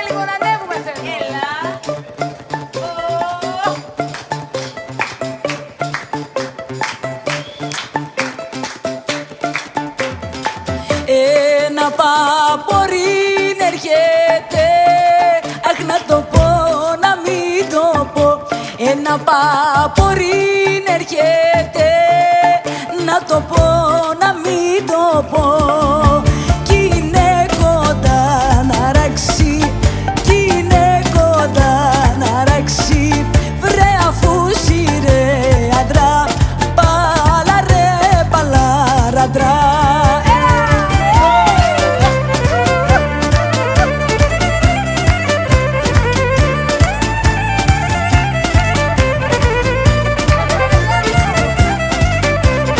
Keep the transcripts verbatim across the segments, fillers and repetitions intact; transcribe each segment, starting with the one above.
λίγο να ανέβουμε θέλω. Έλα. Ένα παπορήν έρχεται, αχ να το πω, να μην το πω. Ένα παπορήν έρχεται, να το πω, να μην το πω. Κι είναι κοντά να ράξει, κι είναι κοντά να ράξει. Βρε αφού σειρέ άντρα, πάλα ρε παλάραντρα.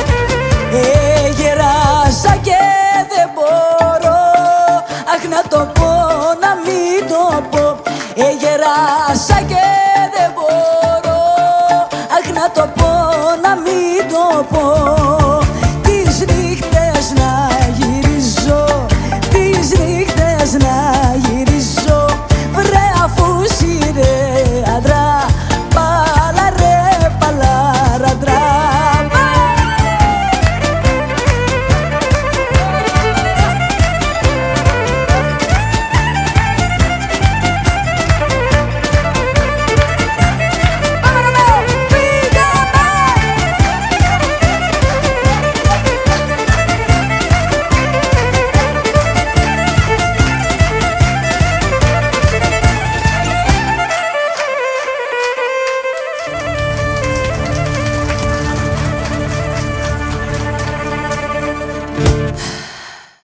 Γεράσα και δεν μπορώ, αχ να το πω.